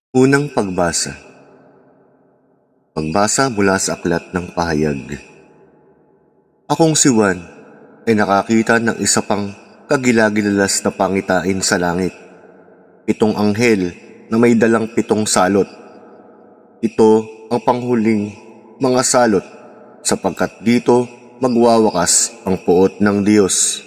Unang pagbasa. Pagbasa mula sa aklat ng pahayag. Akong si Juan ay nakakita ng isa pang kagilagilalas na pangitain sa langit. 7 anghel na may dalang 7 salot. Ito ang panghuling mga salot sapagkat dito magwawakas ang puot ng Diyos.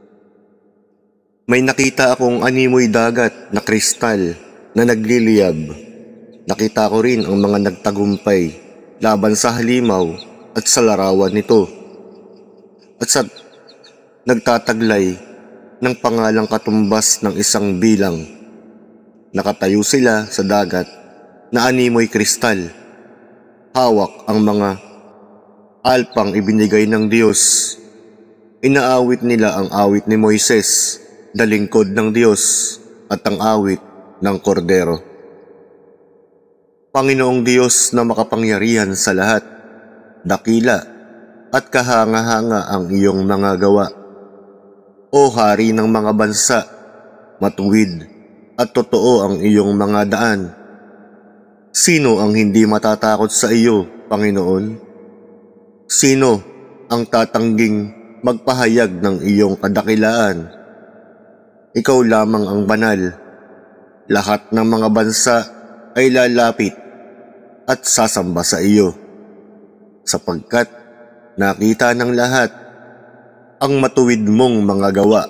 May nakita akong animoy dagat na kristal na nagliliyab. Nakita ko rin ang mga nagtagumpay laban sa halimaw at sa larawan nito. At sa nagtataglay ng pangalang katumbas ng isang bilang. Nakatayo sila sa dagat na animoy kristal. Hawak ang mga alpang ibinigay ng Diyos. Inaawit nila ang awit ni Moises, dalingkod ng Diyos, at ang awit ng Kordero. Panginoong Diyos na makapangyarihan sa lahat, dakila at kahanga-hanga ang iyong mga gawa. O Hari ng mga bansa, matuwid at totoo ang iyong mga daan. Sino ang hindi matatakot sa iyo, Panginoon? Sino ang tatangging magpahayag ng iyong kadakilaan? Ikaw lamang ang banal. Lahat ng mga bansa ay lalapit at sasamba sa iyo, sapagkat nakita ng lahat ang matuwid mong mga gawa.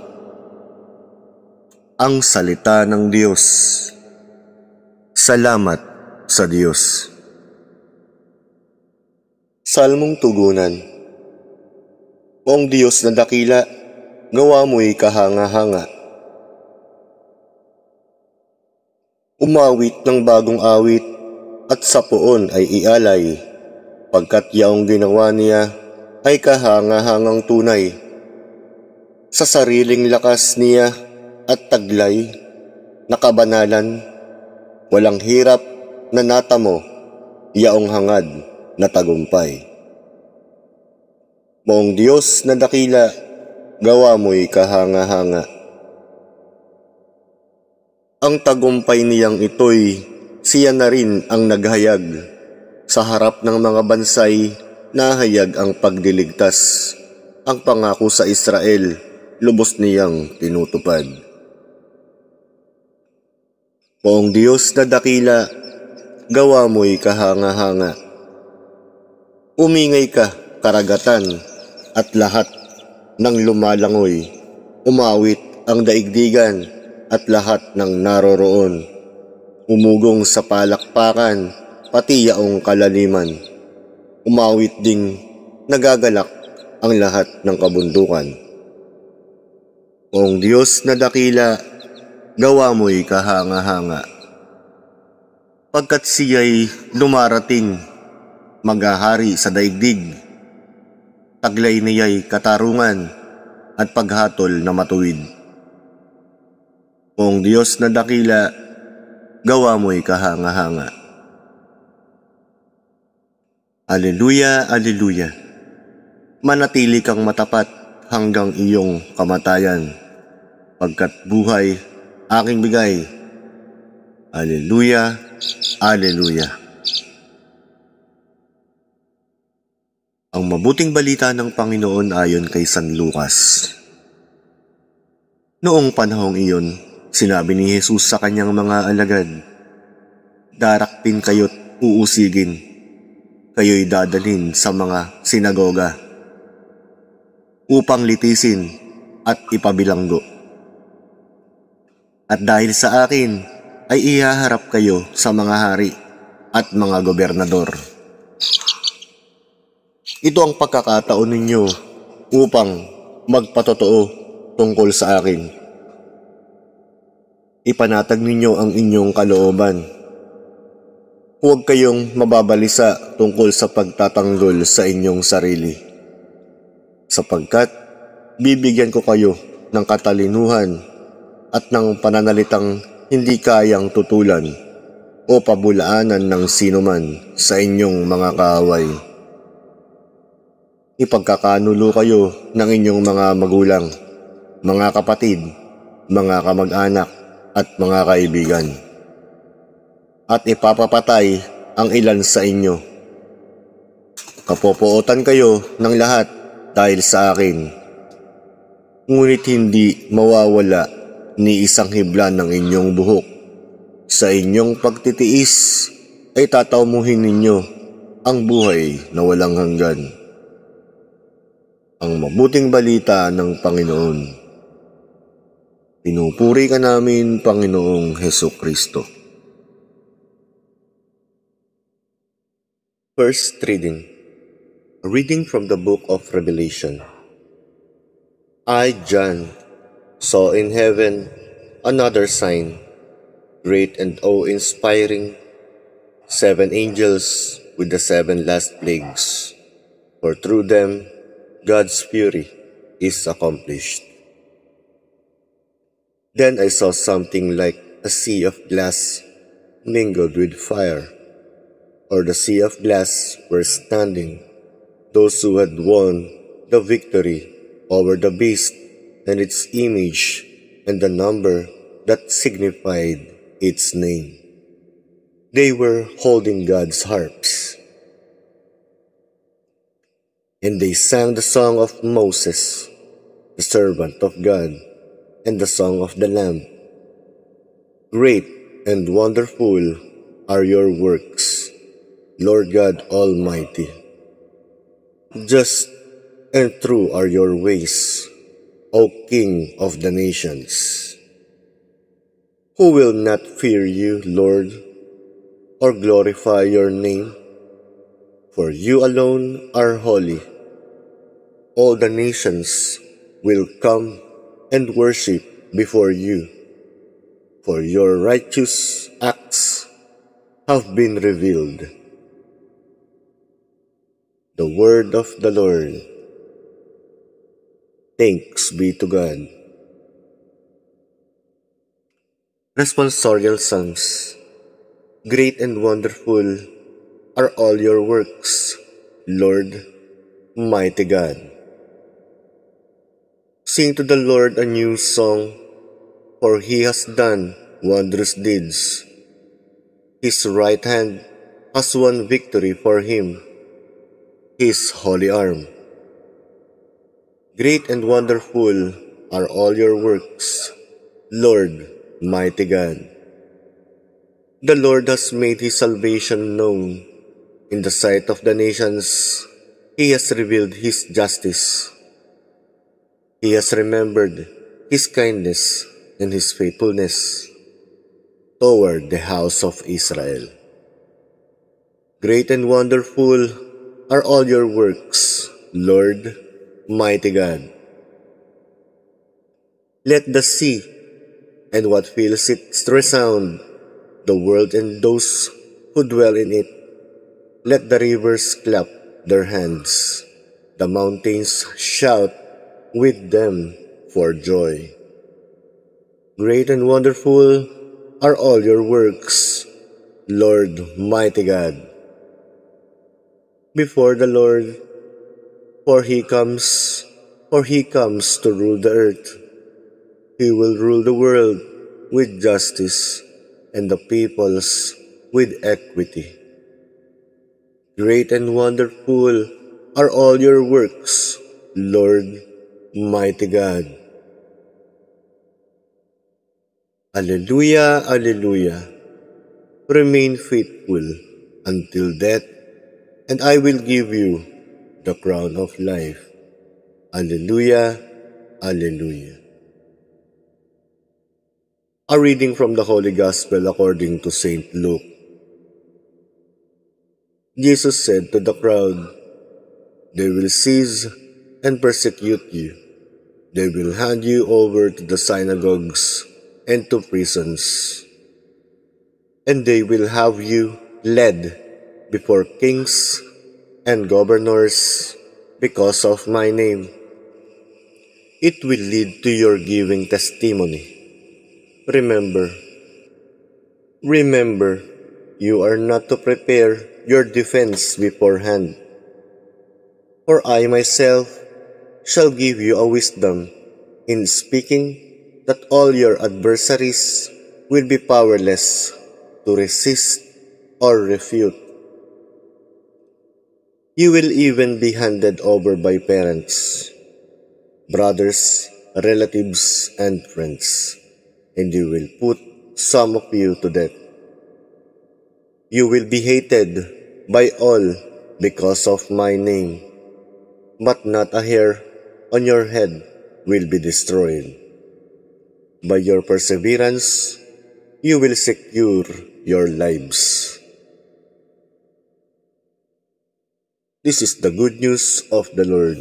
Ang salita ng Diyos. Salamat sa Diyos. Salmong tugunan. Oong Diyos na dakila, gawa mo'y kahanga-hanga. Umawit ng bagong awit at sa poon ay ialay, pagkat yaong ginawa niya ay kahanga-hangang tunay. Sa sariling lakas niya at taglay, nakabanalan, walang hirap na natamo, yaong hangad na tagumpay. Moong Diyos na dakila, gawa mo'y kahanga-hanga. Ang tagumpay niyang ito'y siya na rin ang naghayag. Sa harap ng mga bansay, nahayag ang pagdiligtas. Ang pangako sa Israel, lubos niyang tinutupad. Poong Diyos na dakila, gawa mo'y kahanga-hanga. Umingay ka, karagatan, at lahat ng lumalangoy. Umawit ang daigdigan at lahat ng naroroon. Umugong sa palakpakan, pati yaong kalaliman. Umawit ding nagagalak ang lahat ng kabundukan. Oong Diyos na dakila, gawa mo'y kahanga-hanga. Pagkat siya'y dumarating, maghahari sa daigdig. Taglay niya'y katarungan at paghatol na matuwid. Oong Diyos na dakila, gawa mo'y kahanga-hanga. Aleluya, aleluya. Manatili kang matapat hanggang iyong kamatayan, pagkat buhay aking bigay. Aleluya, aleluya. Ang mabuting balita ng Panginoon ayon kay San Lucas. Noong panahong iyon, sinabi ni Jesus sa kanyang mga alagad, daraktin kayo't uusigin, kayo'y dadalhin sa mga sinagoga, upang litisin at ipabilanggo. At dahil sa akin, ay ihaharap kayo sa mga hari at mga gobernador. Ito ang pagkakataon ninyo upang magpatotoo tungkol sa akin. Ipanatag ninyo ang inyong kalooban. Huwag kayong mababalisa tungkol sa pagtatanggol sa inyong sarili. Sapagkat bibigyan ko kayo ng katalinuhan at ng pananalitang hindi kayang tutulan o pabulaanan ng sinuman sa inyong mga kaaway. Ipagkakanulo kayo ng inyong mga magulang, mga kapatid, mga kamag-anak, at mga kaibigan. at ipapapatay ang ilan sa inyo. Kapopootan kayo ng lahat dahil sa akin, ngunit hindi mawawala ni isang hibla ng inyong buhok. Sa inyong pagtitiis ay tatawmuhin ninyo ang buhay na walang hanggan. Ang mabuting balita ng Panginoon. Pinupuri ka namin, Panginoong Hesukristo. First reading. A reading from the book of Revelation. I, John, saw in heaven another sign, great and awe-inspiring, 7 angels with the 7 last plagues, for through them God's fury is accomplished. Then I saw something like a sea of glass mingled with fire, or the sea of glass were standing those who had won the victory over the beast and its image and the number that signified its name. They were holding God's harps. And they sang the song of Moses, the servant of God, and the song of the Lamb. Great and wonderful are your works, Lord God Almighty. Just and true are your ways, O King of the nations. Who will not fear you, Lord, or glorify your name? For you alone are holy. All the nations will come and worship before you, for your righteous acts have been revealed. The word of the Lord. Thanks be to God. Responsorial Psalms. Great and wonderful are all your works, Lord, mighty God. Sing to the Lord a new song, for he has done wondrous deeds. His right hand has won victory for him, his holy arm. Great and wonderful are all your works, Lord, mighty God. The Lord has made his salvation known. In the sight of the nations, he has revealed his justice. He has remembered his kindness and his faithfulness toward the house of Israel. Great and wonderful are all your works, Lord, mighty God. Let the sea and what fills it resound, the world and those who dwell in it. Let the rivers clap their hands, the mountains shout with them for joy. Great and wonderful are all your works, Lord, mighty God. Before the Lord, for he comes to rule the earth. He will rule the world with justice and the peoples with equity. Great and wonderful are all your works, Lord, mighty God. Alleluia, Alleluia. Remain faithful until death, and I will give you the crown of life. Alleluia, Alleluia. A reading from the Holy Gospel according to St. Luke. Jesus said to the crowd, "They will seize and persecute you. They will hand you over to the synagogues and to prisons. And they will have you led before kings and governors because of my name. It will lead to your giving testimony. Remember, you are not to prepare your defense beforehand. For I myself shall give you a wisdom in speaking that all your adversaries will be powerless to resist or refute. You will even be handed over by parents, brothers, relatives, and friends, and you will put some of you to death. You will be hated by all because of my name, but not a hair on your head will be destroyed. By your perseverance, you will secure your lives. This is the good news of the Lord.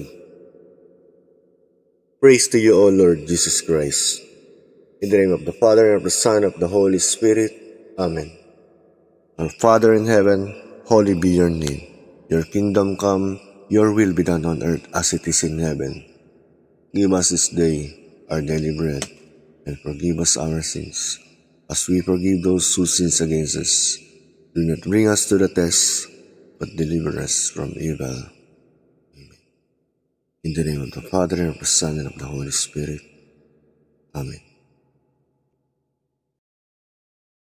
Praise to you, O Lord Jesus Christ. In the name of the Father, and of the Son, and of the Holy Spirit. Amen. Our Father in heaven, holy be your name. Your kingdom come, your will be done on earth as it is in heaven. Give us this day our daily bread, and forgive us our sins, as we forgive those who sin against us. Do not bring us to the test, but deliver us from evil. Amen. In the name of the Father, and of the Son, and of the Holy Spirit. Amen.